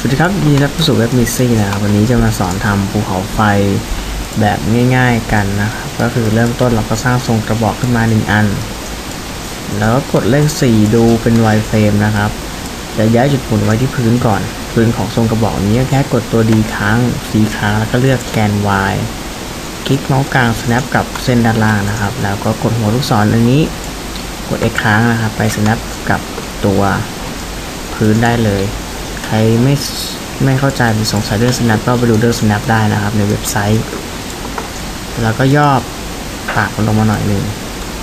สวัสดีครับยินดีต้อนรับเข้าสู่เว็บมิซี่นะครับวันนี้จะมาสอนทำภูเขาไฟแบบง่ายๆกันนะครับก็คือเริ่มต้นเราก็สร้างทรงกระบอกขึ้นมา1อันแล้วก็กดเลข4ดูเป็นไวเฟรมนะครับจะย้ายจุดหมุนไว้ที่พื้นก่อนพื้นของทรงกระบอกนี้แค่กดตัว D ค้าง C ค้างแล้วก็เลือกแกน Y คลิกเมาส์กลาง snap กับเส้นด้านล่างนะครับแล้วก็กดหัวลูกศรอันนี้กด X ค้างนะครับไป snap กับตัวพื้นได้เลยใครไม่เข้าใจหรือสงสัยเรื่อง snap ก็ไปดูเรื่อง snap ได้นะครับในเว็บไซต์แล้วก็ย่อปากมันลงมาหน่อยหนึ่ง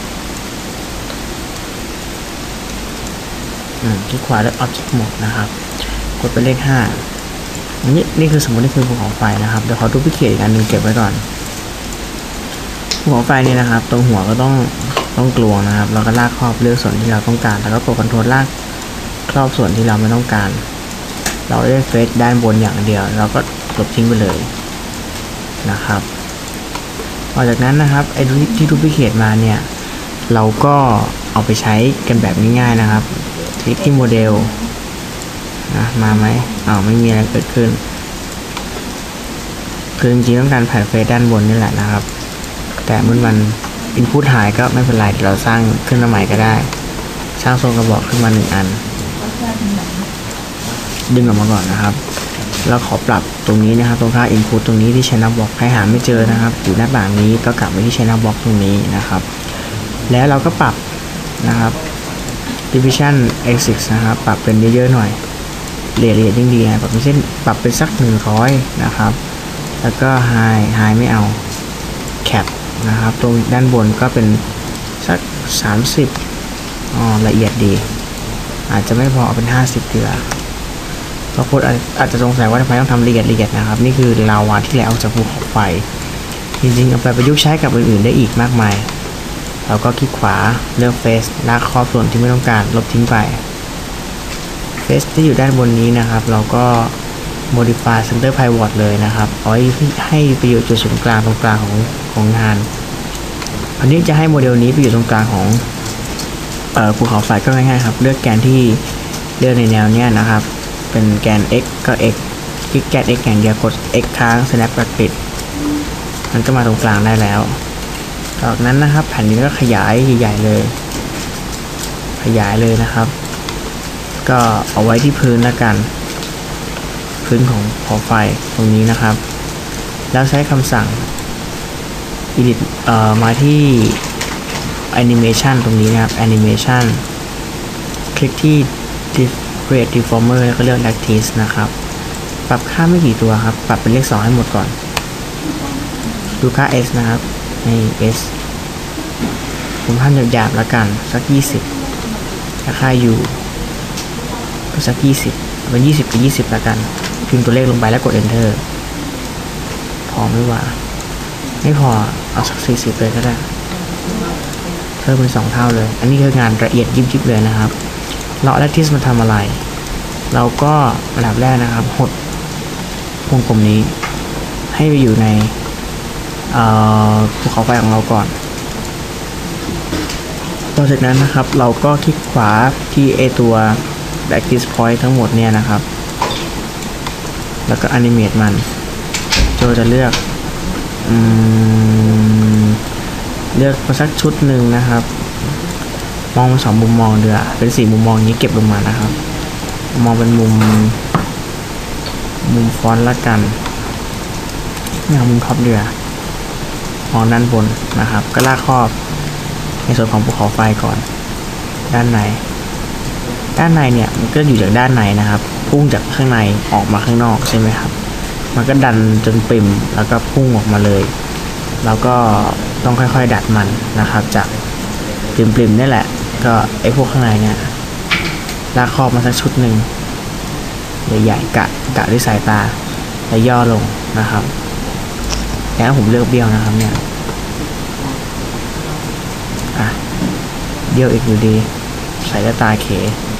คลิกขวาเลือก Object Mode นะครับกดไปเลข5นี่คือสมมตินี่คือภูเขาไฟนะครับเดี๋ยวขอดูพิเคทอีกอันนึงเก็บไว้ก่อนภูเขาไฟนี่นะครับตรงหัวก็ต้องกลวงนะครับแล้วก็ลากครอบเลือกส่วนที่เราต้องการแล้วก็กดคอนโทรลลากครอบส่วนที่เราไม่ต้องการเราได้เฟซด้านบนอย่างเดียวเราก็ลบทิ้งไปเลยนะครับต่อจากนั้นนะครับไอ้ที่ดูพิเคทมาเนี่ยเราก็เอาไปใช้กันแบบง่ายๆนะครับคลิกที่โมเดลมาไหมไม่มีอะไรเกิดขึ้นคือจริงๆต้องการแผ่นเฟซด้านบนนี่แหละนะครับแต่เมื่อมันอินพุตหายก็ไม่เป็นไรเดี๋ยวเราสร้างขึ้นมาใหม่ก็ได้สร้างทรงกระบอกขึ้นมา1อันดึงออกมาก่อนนะครับแล้วขอปรับตรงนี้นะครับตรงค่า input ตรงนี้ที่ channel box ใครหาไม่เจอนะครับอยู่หน้าต่างนี้ก็กลับไปที่ channel box ตรงนี้นะครับแล้วเราก็ปรับนะครับ division axis นะครับปรับเป็นเยอะๆหน่อยเรียดยิ่งดีปรับเป็นเส้นปรับเป็นสัก100นะครับแล้วก็ high ไม่เอา cap นะครับตรงด้านบนก็เป็นสัก30ละเอียดดีอาจจะไม่พอเป็น50ดีกว่าบางคนอาจจะสงสัยว่าทำไมต้องทำละเอียดนะครับนี่คือลาวาที่ไหลออกจากภูเขาไฟจริงๆเอาไปประยุกต์ใช้กับอื่นๆได้อีกมากมายเราก็คลิกขวาเลือกเฟสลากครอบส่วนที่ไม่ต้องการลบทิ้งไปเฟสที่อยู่ด้านบนนี้นะครับเราก็ modify center pivot เลยนะครับเอาให้ไปอยู่จุดศูนย์กลางตรงกลางของงานอันนี้จะให้โมเดลนี้ไปอยู่ตรงกลางของภูเขาไฟก็ง่ายๆครับเลือกแกนที่เลือกในแนวเนี้ยนะครับเป็นแกน x ก็ x คลิกแกน x อย่างเดียวกด x ค้าง snap ปิดมันก็มาตรงกลางได้แล้วจากนั้นนะครับแผ่นนี้ก็ขยายใหญ่ๆเลยนะครับก็เอาไว้ที่พื้นแล้วกันพื้นของภูเขาไฟตรงนี้นะครับแล้วใช้คำสั่ง edit มาที่ animation ตรงนี้นะครับ animation คลิกที่ create deformer แล้วก็เลือก lattice นะครับปรับค่าไม่กี่ตัวครับปรับเป็นเลข2ให้หมดก่อนดูค่า s นะครับให้ s ผมทำหยาบๆแล้วกันสัก20ถ้าค่า u ก็สัก20เป็น20กับ20แล้วกันพิมพ์ตัวเลขลงไปแล้วกด enter พอไม่ว่าไม่พอเอาสัก40เลยก็ได้เพิ่มเป็น2เท่าเลยอันนี้คืองานละเอียดยิบๆเลยนะครับเราเอา lattice มาทำอะไรเราก็ระดับแรกนะครับหดวงกลมนี้ให้ไปอยู่ในภูเขาไฟของเราก่อนต่อจากนั้นนะครับเราก็คลิกขวาที่ตัว lattice point ทั้งหมดเนี่ยนะครับแล้วก็ animate มันโจจะเลือกมาสักชุดหนึ่งนะครับมองเป็น2มุมมองเดือเป็น4มุมมองนี้เก็บลงมานะครับมองเป็นมุมฟอนต์ละกันไม่เอามุมท็อปเดือมองด้านบนนะครับก็ลากครอบในส่วนของภูเขาไฟก่อนด้านในเนี่ยมันก็อยู่จากด้านในนะครับพุ่งจากข้างในออกมาข้างนอกใช่ไหมครับมันก็ดันจนปริ่มแล้วก็พุ่งออกมาเลยแล้วก็ต้องค่อยๆดัดมันนะครับจากปริ่มๆนี่แหละก็ไอ้พวกข้างในเนี่ยลากครอบมาสักชุดหนึ่งใหญ่ๆกะด้วยสายตาแล้วย่อลงนะครับแล้วผมเลือกเบี้ยวนะครับเนี่ยเบี้ยวอีกอยู่ดีใส่ตาเข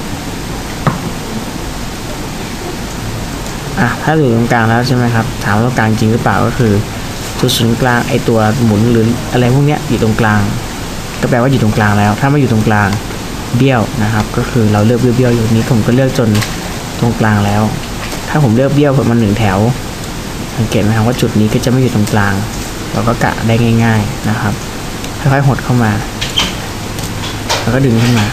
ถ้าอยู่ตรงกลางแล้วใช่ไหมครับถามว่าตรงกลางจริงหรือเปล่าก็คือจุดศูนย์กลางไอตัวหมุนหรืออะไรพวกเนี้ยอยู่ตรงกลางก็แปลว่าอยู่ตรงกลางแล้วถ้าไม่อยู่ตรงกลางเบี้ยวนะครับก็คือเราเลือกเบี้ยวอยู่นี้ผมก็เลือกจนตรงกลางแล้วถ้าผมเลือกเบี้ยวผมมัน1 แถวสังเกตไหมครับว่าจุดนี้ก็จะไม่อยู่ตรงกลางเราก็กะได้ง่ายๆนะครับค่อยๆหดเข้ามาแล้วก็ดึงขึ้นมา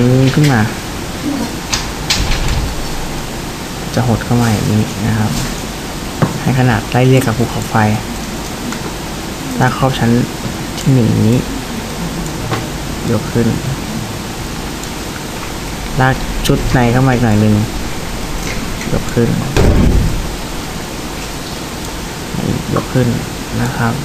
จะหดเข้ามาอย่างนี้นะครับให้ขนาดไล่เรียกกับภูเขาไฟลากครอบชั้นที่1นี้ยกขึ้นลากชุดในเข้ามาอีกหน่อยนึงยกขึ้นนะครับ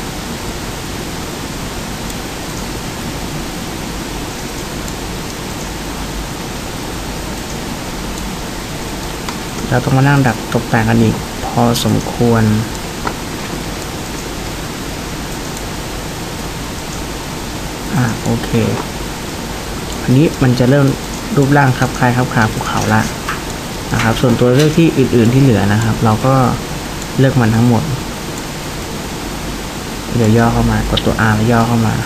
เราต้องมานั่งดัดตกแต่งกันอีกพอสมควรโอเคอันนี้มันจะเริ่มรูปร่างคลับคล้ายคลับคลาภูเขาละนะครับส่วนตัวเลือกที่อื่นๆที่เหลือนะครับเราก็เลือกมันทั้งหมดเดี๋ยวย่อเข้ามากดตัว R แล้วย่อเข้ามา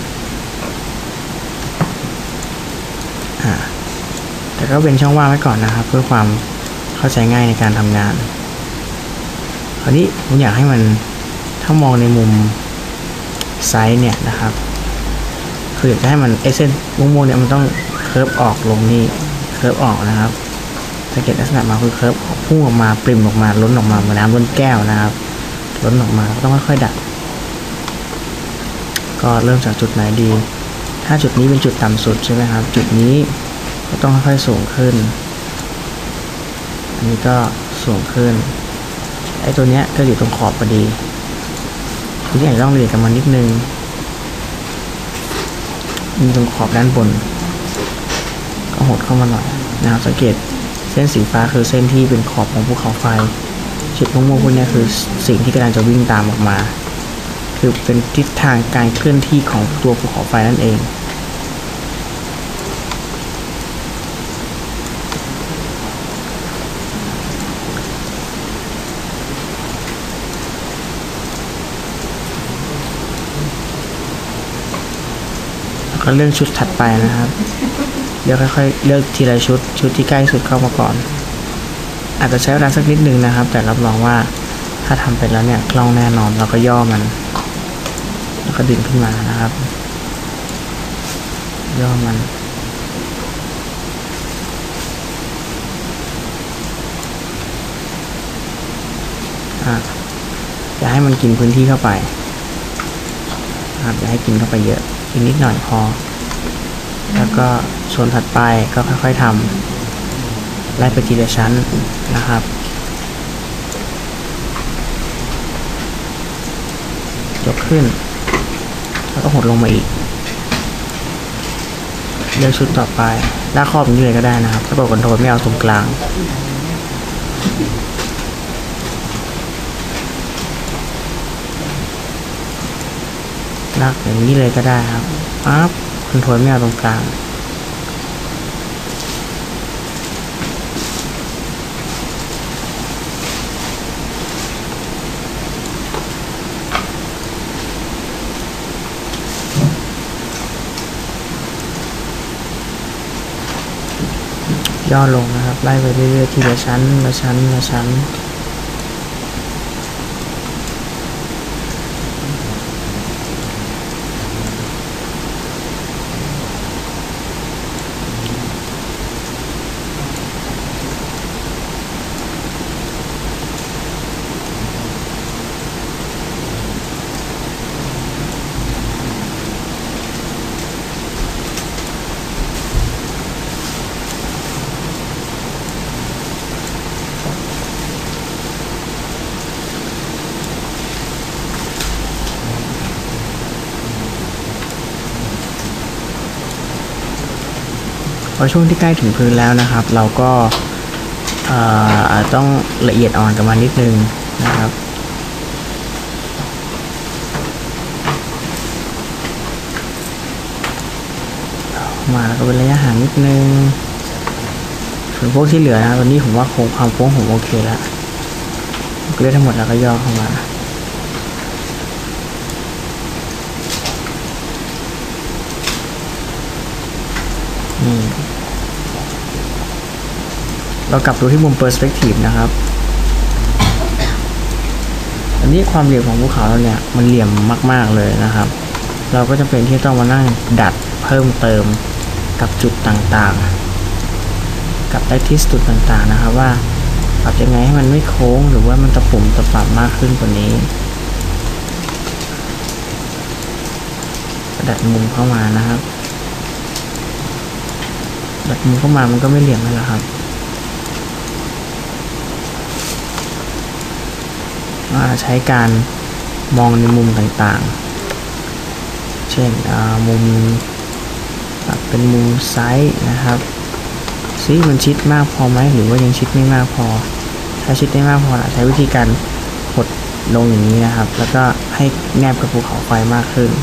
แต่ก็เป็นช่องว่างไว้ก่อนนะครับเพื่อความเข้าใจง่ายในการทำงานคราวนี้ผมอยากให้มันถ้ามองในมุมไซส์เนี่ยนะครับคืออยากจะให้มันเส้นม่วงๆเนี่ยมันต้องเคิร์ฟออกลงนี่เคิร์ฟออกนะครับสังเกตลักษณะมาคือเคิร์ฟพุ่งออกมาปริ่มออกมาล้นออกมาเหมือนน้ำล้นแก้วนะครับล้นออกมาก็ต้องค่อยๆดัดก็เริ่มจากจุดไหนดีถ้าจุดนี้เป็นจุดต่ำสุดใช่ไหมครับจุดนี้ก็ต้องค่อยๆสูงขึ้นอันนี้ก็สูงขึ้นไอ้ตัวเนี้ยก็อยู่ตรงขอบพอดีทุกอย่างต้องเรียงกันมานิดนึงมีตรงขอบด้านบนก็หดเข้ามาหน่อยนะครับสังเกตเส้นสีฟ้าคือเส้นที่เป็นขอบของภูเขาไฟจุดม่วงๆพวกนี้คือสิ่งที่กำลังจะวิ่งตามออกมาคือเป็นทิศทางการเคลื่อนที่ของตัวภูเขาไฟนั่นเองก็เลือกชุดถัดไปนะครับเดี๋ยวค่อยๆเลือกทีละชุดที่ใกล้สุดเข้ามาก่อนอาจจะใช้เวลาสักนิดนึงนะครับแต่รับรองว่าถ้าทำไปแล้วเนี่ยคล่องแน่นอนเราก็ย่อมันแล้วก็ดึงขึ้นมานะครับย่อมันอย่าให้มันกินพื้นที่เข้าไปนะครับอย่าให้กินเข้าไปเยอะอีกนิดหน่อยพอแล้วก็ส่วนถัดไปก็ค่อยๆทำไล่ไปทีละชั้นนะครับยกขึ้นแล้วก็หดลงมาอีกเลือกชุดต่อไปลากครอบนี้เลยก็ได้นะครับถ้ากดคอนโทรลไม่เอาตรงกลางลากอย่างนี้เลยก็ได้ครับคอนโทรลไม่เอาตรงกลางย่อลงนะครับไล่ไปเรื่อยๆทีละชั้นละชั้นละชั้นพอช่วงที่ใกล้ถึงพื้นแล้วนะครับเราก็ต้องละเอียดอ่อนกับมันนิดนึงนะครับมาแล้วก็เป็นระยะห่างนิดนึงส่วนพวกที่เหลือนะตอนนี้ผมว่าโค้งความโค้งผมโอเคแล้วเลือกทั้งหมดแล้วก็ย่อเข้ามาเรากลับดูที่มุม perspective นะครับนนี้ความเหลี่ยมของภูเขาเราเนี่ยมันเหลี่ยมมากๆเลยนะครับเราก็จะเป็นที่ต้องมานั่งดัดเพิ่มเติมกับจุดต่างๆกับที่จุดต่างๆนะครับว่าปรับยังไงให้มันไม่โค้งหรือว่ามันตะปุ่มตะปรับมากขึ้นกว่านี้ดัดมุมเข้ามานะครับดัดมุมเข้ามามันก็ไม่เหลี่ยมแล้วครับใช้การมองในมุมต่างๆเช่นมุมปรับเป็นมุมไซส์นะครับซิมันชิดมากพอไหมหรือว่ายังชิดไม่มากพอถ้าชิดไม่มากพอใช้วิธีการกดลงอย่างนี้นะครับแล้วก็ให้แนบกับภูเขาไฟมากขึ้น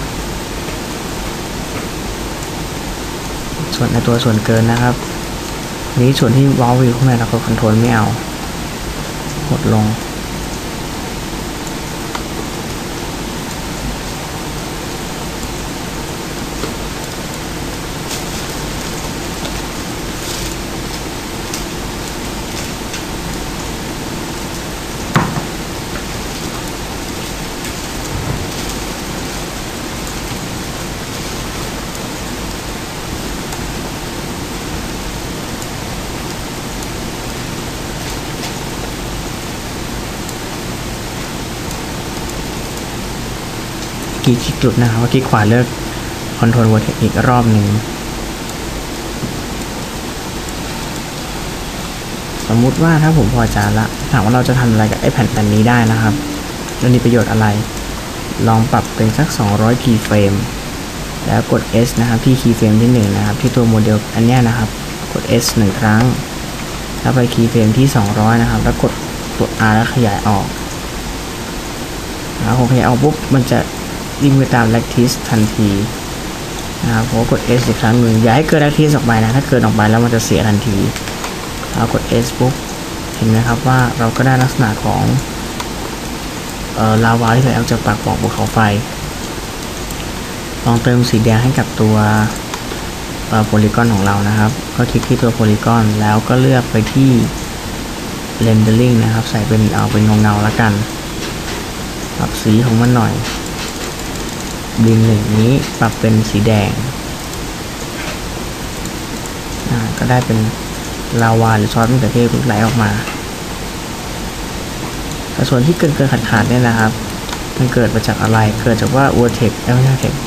ส่วนในตัวส่วนเกินนะครับนี้ส่วนที่เว้าอยู่ข้างในเราก็คอนโทรลไม่เอากดลงคลิกจุดนะครับว่าคลิกขวาเลือกคอนโทรลเวอร์เทคอีกรอบหนึ่งสมมุติว่าถ้าผมพอใจละถามว่าเราจะทำอะไรกับไอ้แผ่นนี้ได้นะครับมันมีประโยชน์อะไรลองปรับเป็นสัก200 คีย์เฟรมแล้วกด S นะครับที่คีย์เฟรมที่1นะครับที่ตัวโมเดลอันนี้นะครับกด S 1 ครั้งแล้วไปคีย์เฟรมที่200นะครับแล้วกดตัว R แล้วขยายออกแล้วผมขยายออกปุ๊บมันจะวิ่งไปตาม lattice ทันทีนะครับผมกด S อีกครั้งหนึ่งอย่าให้เกิน lattice ออกไปนะถ้าเกินออกไปแล้วมันจะเสียทันทีเรากด S ปุ๊บเห็นไหมครับว่าเราก็ได้ลักษณะของลาวาที่ไหลออกจากปากปล่องภูเขาไฟลองเติมสีแดงให้กับตัวโพลีกอนของเรานะครับก็คลิกที่ตัวโพลีกอนแล้วก็เลือกไปที่ rendering นะครับใส่เป็นเป็นเงาแล้วกันปรับสีของมันหน่อยบิน1นี้ปรับเป็นสีแดงก็ได้เป็นลาวาหรือซอสมะเขือเทศไหลออกมาแต่ส่วนที่เกินขาดเนี่ยนะครับมันเกิดมาจากอะไรเกิดจากว่า vortex ไม่ใช่ vortex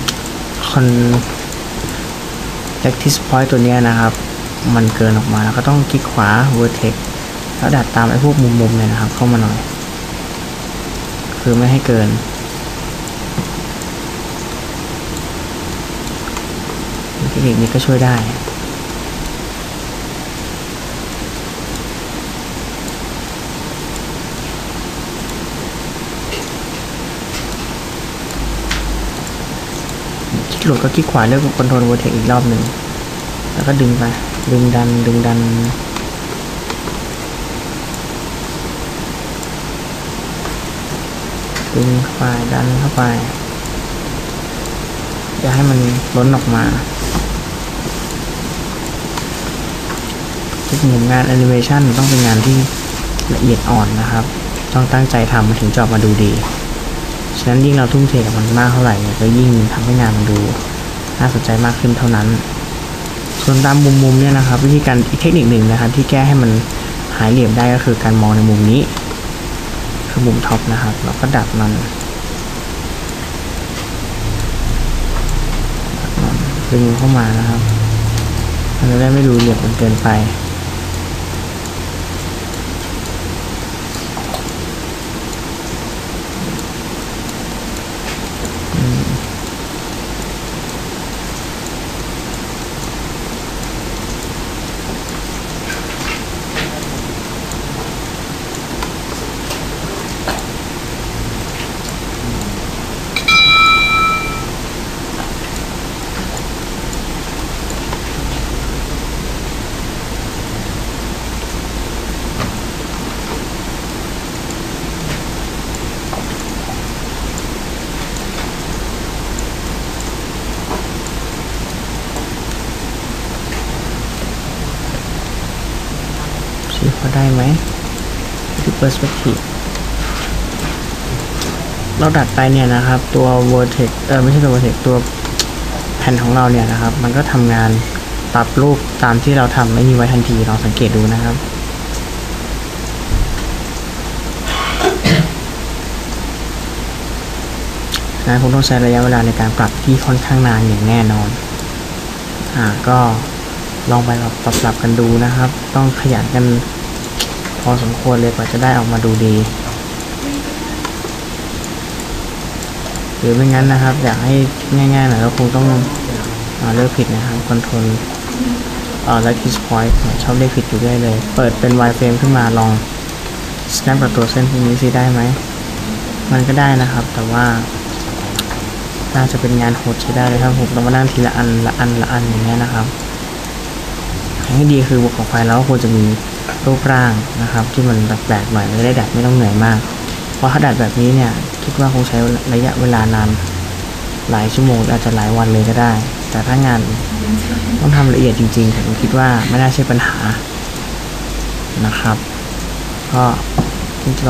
lattice point ตัวนี้นะครับมันเกินออกมาแล้วก็ต้องคลิกขวา vortex แล้วดัดตามไอ้พวกมุมเนี่ยนะครับเข้ามาหน่อยคือไม่ให้เกินเทคนิคนี้ก็ช่วยได้คลิกโหลดก็คลิกขวาเลือกคอนโทรลเวอร์เทคอีกรอบหนึ่งแล้วก็ดึงไปดึงดันดึงเข้าไปดันเข้าไปอย่าให้มันล้นออกมาทุกมุมงานแอนิเมชันต้องเป็นงานที่ละเอียดอ่อนนะครับต้องตั้งใจทำมันถึงจะออกมาดูดีฉะนั้นยิ่งเราทุ่มเทกับมันมากเท่าไหร่เนี่ยก็ยิ่งทำให้งานมันดูน่าสนใจมากขึ้นเท่านั้นส่วนตามมุมเนี่ยนะครับวิธีการอีกเทคนิคหนึ่งนะครับที่แก้ให้มันหายเหลี่ยมได้ก็คือการมองในมุมนี้คือมุมท็อปนะครับเราก็ดัดมันดึงเข้ามานะครับมันจะได้ไม่ดูเหลี่ยมเกินไปพอได้ไหมที่ perspective เราดัดไปเนี่ยนะครับตัว Vertex ไม่ใช่ตัว Vertex ตัวแผ่นของเราเนี่ยนะครับมันก็ทำงานปรับรูปตามที่เราทำไม่มีไว้ทันทีลองสังเกตดูนะครับคงต้องใช้ระยะเวลาในการปรับที่ค่อนข้างนานอย่างแน่นอนก็ลองไปปรับกันดูนะครับ ต้องขยันกันพอสมควรเลยกว่าจะได้ออกมาดูดีหรือไม่งั้นนะครับอยากให้ง่ายๆหน่อยเราคงต้องเลือกผิดนะครับคอนโทรลและคีย์พอยต์ชอบเรียกผิดอยู่ด้วยเลยเปิดเป็น wireframe ขึ้นมาลอง snap กับตัวเส้นพวกนี้ซิได้ไหมมันก็ได้นะครับแต่ว่าน่าจะเป็นงานโหดใช้ได้เลยครับผมต้องมานั่งทีละอันละอันละอันอย่างเงี้ยนะครับให้ดีคือบุคคลไฟแล้วควรจะมีรูปร่างนะครับที่มันแปลกๆหน่อยไม่ได้ดัดไม่ต้องเหนื่อยมากเพราะถ้าดัดแบบนี้เนี่ยคิดว่าคงใช้ระยะเวลานานหลายชั่วโมงอาจจะหลายวันเลยก็ได้แต่ถ้างานต้องทำละเอียดจริงๆผมคิดว่าไม่น่าใช่ปัญหานะครับก็จะ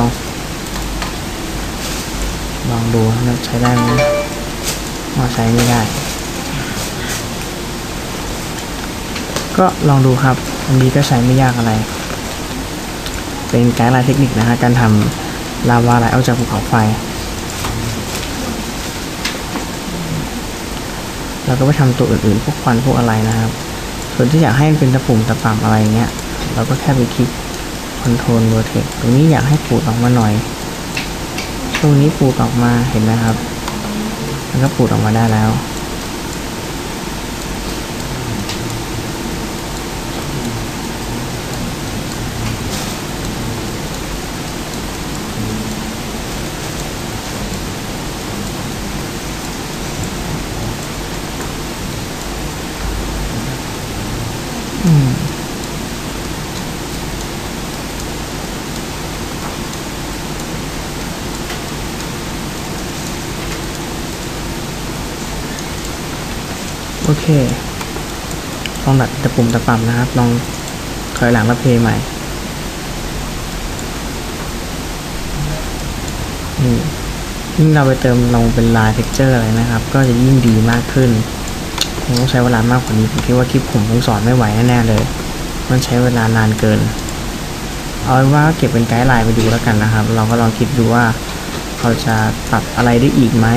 ลองดูว่าใช้ได้ไหมใช้ไม่ได้ก็ลองดูครับอันนี้ก็ใช้ไม่ยากอะไรเป็นไกด์ไลน์เทคนิคนะฮะการทำลาวาไหลออกจากภูเขาไฟเราก็ไปทำตัวอื่นๆพวกควันพวกอะไรนะครับส่วนที่อยากให้มันเป็นตะปุ่มตะป่ำอะไรเงี้ยเราก็แค่ไปคลิกคอนโทรลเวอร์เทคตรงนี้อยากให้ปูดออกมาหน่อยตรงนี้ปูดออกมาเห็นไหมครับมันก็ปูดออกมาได้แล้วโอเคลองดัดตะปุ่มตะป่ำนะครับลองถอยหลังแล้วเพลย์ใหม่ยิ่งเราไปเติมลงเป็นลายเท็กเจอร์อะไรนะครับก็จะยิ่งดีมากขึ้นผมต้องใช้เวลามากกว่านี้ผมคิดว่าคลิปผมคงสอนไม่ไหวแน่ๆเลยมันใช้เวลานานเกินเอาเป็นว่าเก็บเป็นไกด์ไลน์ไปดูแล้วกันนะครับเราก็ลองคิดดูว่าเราจะปรับอะไรได้อีกไหม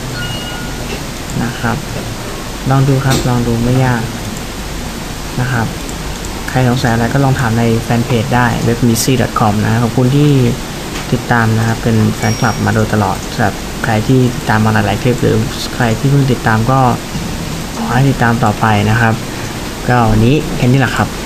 นะครับลองดูครับลองดูไม่ยากนะครับใครสงสัยอะไรก็ลองถามในแฟนเพจได้ webmissy.com นะขอบคุณที่ติดตามนะครับเป็นแฟนคลับมาโดยตลอดสำหรับใครที่ติดตามมาหลายๆคลิปหรือใครที่เพิ่งติดตามก็ขอให้ติดตามต่อไปนะครับก็วันนี้แค่นี้แหละครับ